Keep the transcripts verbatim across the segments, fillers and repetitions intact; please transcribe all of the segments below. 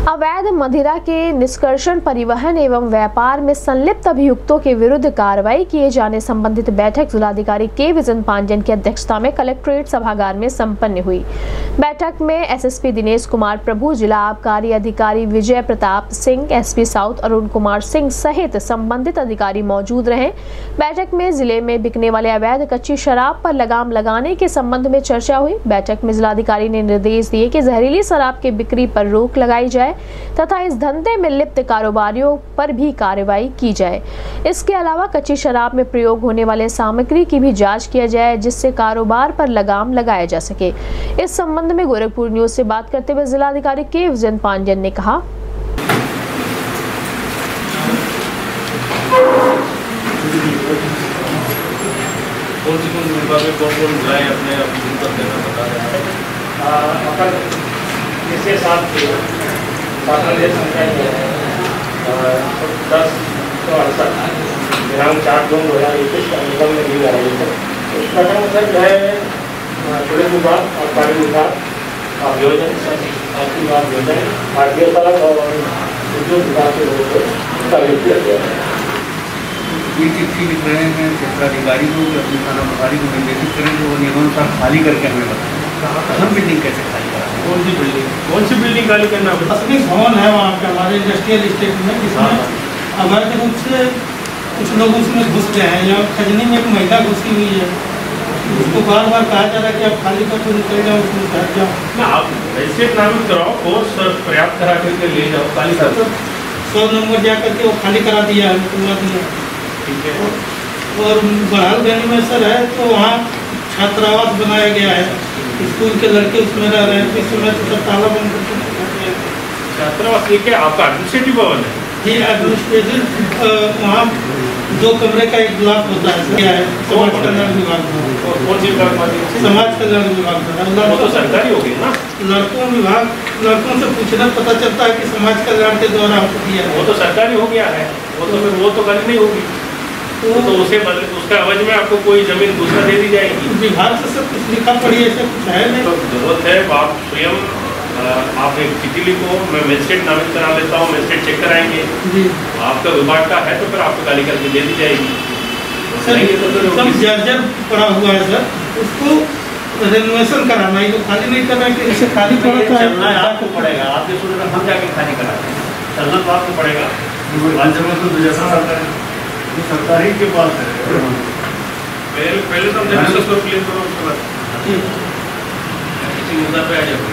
अवैध मदिरा के निष्कर्षण, परिवहन एवं व्यापार में संलिप्त अभियुक्तों के विरुद्ध कार्रवाई किए जाने संबंधित बैठक जिलाधिकारी के विजन पांडेयन की अध्यक्षता में कलेक्ट्रेट सभागार में संपन्न हुई। बैठक में एसएसपी दिनेश कुमार प्रभु, जिला आबकारी अधिकारी विजय प्रताप सिंह, एसपी साउथ अरुण कुमार सिंह सहित संबंधित अधिकारी मौजूद रहे। बैठक में जिले में बिकने वाले अवैध कच्ची शराब पर लगाम लगाने के संबंध में चर्चा हुई। बैठक में जिलाधिकारी ने निर्देश दिए कि जहरीली शराब की बिक्री पर रोक लगाई जाए तथा इस धंधे में लिप्त कारोबारियों पर भी कार्रवाई की जाए। इसके अलावा कच्ची शराब में प्रयोग होने वाले सामग्री की भी जांच किया जाए, जिससे कारोबार पर लगाम लगाया जा सके। इस संबंध में गोरखपुर न्यूज से बात करते हुए जिलाधिकारी के विजन पांडेयन ने कहा, दस सौ अड़सठ दिनांक चार जून दो हज़ार इक्कीस का निगम में दी जा रही है। इस प्रकरण में सर जो है पुलिस विभाग, आबकारी विभाग, आयोजन विभाग योजन आरटीओ सड़क और उद्योग विभाग के लोगों को कार्य किया गया है। ये चिट्ठी लिख रहे हैं क्षेत्राधिकारी को, अपने थाना प्रभारी को निर्देशित करें कि वो नियमानुसार खाली करके हमें बताएं हम बिल्डिंग कैसे खाली करा, कौन सी बिल्डिंग कौन सी बिल्डिंग खाली करना है। असली भवन है वहाँ पे हमारे इंडस्ट्रियल स्टेट में, जिसमें अवैध रूप से कुछ लोग उसमें घुस गए हैं। यहाँ खजनी में एक महिला घुसी हुई है, उसको बार बार कहा जा रहा है कि आप खाली करके निकल जाओ, उसमें बैठ जाओ ना। आप ऐसे नामित कराओ, फोर्स पर्याप्त करा करके ले जाओ, खाली कर दो। सौ नंबर जा करके वो खाली करा दिया है, करवा दिया। ठीक है। और बड़ाल गली में सर है तो वहाँ छात्रावास बनाया गया है, स्कूल के लड़के उसमें रह रहे हैं। इस समय तो सब ताला बंद करके छात्रावास लेके आपका एडमिनिस्ट्रेटिव भवन है। ये एडमिनिस्ट्रेटिव वहाँ दो कमरे का एक ब्लॉक होता है, क्या है समाज कल्याण विभाग में। कौन सी विभाग? समाज कल्याण विभाग में। वो तो सरकारी हो गई ना। लड़कों विभाग, लड़कों से पूछना पता चलता है कि समाज कल्याण के द्वारा हमको दिया है। वो तो सरकारी हो गया है, वो तो फिर वो तो खाली नहीं होगी, तो, तो उसे बदले उसका अवज में आपको कोई जमीन दूसरा दे दी जाएगी। विभाग से सब कुछ लिखा पड़ी है, ऐसा कुछ है नहीं। तो जरूरत है आप स्वयं आप एक चिट्ठी लिखो, मैं मजिस्ट्रेट नामित करा लेता हूँ, मजिस्ट्रेट चेक कराएंगे जी। आपका विभाग का है तो फिर आपको खाली करके दे दी जाएगी। सर सब जर्जर पड़ा हुआ है सर, उसको रेनोवेशन कराना है, तो खाली नहीं करना है। इसे खाली चलना है आपको पड़ेगा, आपके सुन हम जाके खाली कराते हैं, चलना तो आपको पड़ेगा। तो जैसा सरकारी के पास है, पहले पहले तो हमने उसको क्लियर करो, उसके बाद किसी मुद्दा पे आ जाओ।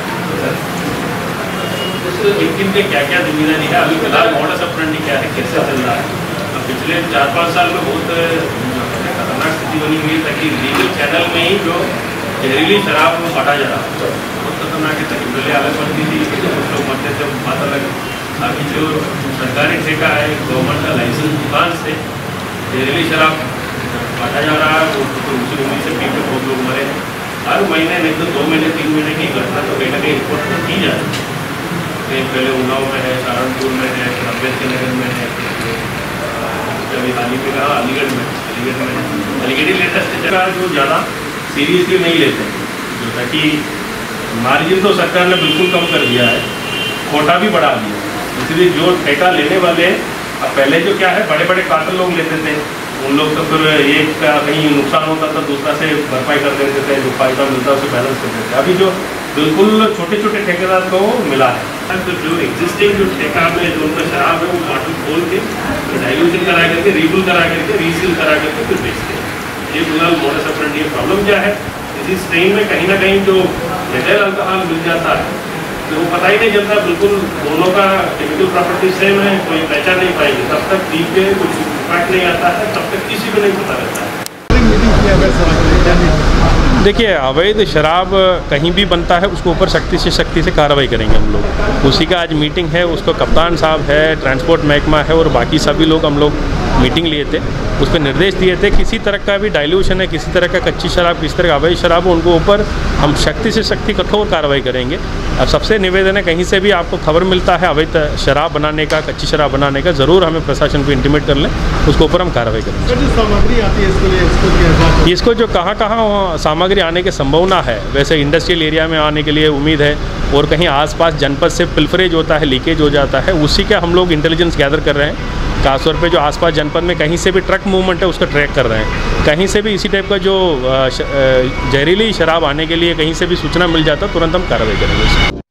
किन के क्या क्या जिम्मेदारी है, अभी फिलहाल मॉडस ऑपरेंडी क्या है, कैसे चल रहा है। अब पिछले चार पाँच साल में बहुत खतरनाक स्थिति बनी हुई है, ताकि लीगल चैनल में ही जो जहरीली शराब को काटा जा रहा है, बहुत खतरनाक है। ताकि पहले अलग बनती थी, कुछ लोग मरते थे, बात अलग। अभी जो सरकारी ठेका है, गवर्नमेंट का लाइसेंस दुकान से जहरीली शराब काटा जा रहा है, वो उसी उम्मीद से पी के बहुत लोग मरे। हर महीने नहीं तो दो महीने तीन महीने की घटना तो कहीं ना कहीं रिपोर्ट तो की जाए। कहीं पहले उन्नाव में है, सहारनपुर में है, अम्बेडकर नगर में है, अभी हाल ही में कहा अलीगढ़ में अलीगढ़ में अलीगढ़ लेटेस्ट जगह जो ज़्यादा सीरियसली नहीं लेते, जैसा कि मार्जिन तो सरकार ने बिल्कुल कम कर दिया है, कोटा भी बढ़ा दिया। इसलिए जो ठेका लेने वाले, अब पहले जो क्या है बड़े बड़े कार्टल लोग लेते थे, उन लोग तो फिर एक का कहीं नुकसान होता था दूसरा से भरपाई कर देते थे, जो फायदा मिलता है उसे बैलेंस कर देते थे। अभी जो बिल्कुल छोटे छोटे ठेकेदार को मिला है, तो जो एग्जिस्टिंग जो ठेका में जो उनका शराब है वो बॉटल खोल के डाइल्यूशन करा करके रीफिल करा करके रीसील करा करके फिर बेचते हैं। ये फिलहाल मॉडस ऑपरेंडी। प्रॉब्लम क्या है, इसी स्ट्रेन में कहीं ना कहीं जो रिटेल अल्कोहल मिल जाता है तो वो पता ही नहीं चलता, बिल्कुल दोनों का केमिकल प्रॉपर्टी सेम है, कोई पहचान नहीं पाएगी। तब तक पी के कुछ इम्पैक्ट नहीं आता है, तब तक किसी को नहीं पता रहता है। देखिए, अवैध शराब कहीं भी बनता है उसको ऊपर सख्ती से सख्ती से कार्रवाई करेंगे हम लोग। उसी का आज मीटिंग है, उसको कप्तान साहब है, ट्रांसपोर्ट महकमा है और बाकी सभी लोग हम लोग मीटिंग लिए थे, उस पर निर्देश दिए थे किसी तरह का भी डाइल्यूशन है, किसी तरह का कच्ची शराब, किसी तरह का अवैध शराब, उनको ऊपर हम सख्ती से सख्ती कठोर कार्रवाई करेंगे। अब सबसे निवेदन है, कहीं से भी आपको खबर मिलता है अवैध शराब बनाने का, कच्ची शराब बनाने का, ज़रूर हमें प्रशासन को इंटीमेट कर लें, उसके ऊपर हम कार्रवाई करेंगे। जो सामग्री आती है इसके लिए इसको किया जाता है, इसको जो कहाँ कहाँ सामग्री आने की संभावना है, वैसे इंडस्ट्रियल एरिया में आने के लिए उम्मीद है, और कहीं आसपास जनपद से पिल्फरेज होता है, लीकेज हो जाता है, उसी का हम लोग इंटेलिजेंस गैदर कर रहे हैं। खासतौर पे जो आसपास जनपद में कहीं से भी ट्रक मूवमेंट है उसका ट्रैक कर रहे हैं। कहीं से भी इसी टाइप का जो जहरीली शराब आने के लिए कहीं से भी सूचना मिल जाता है, तुरंत हम कार्रवाई करेंगे।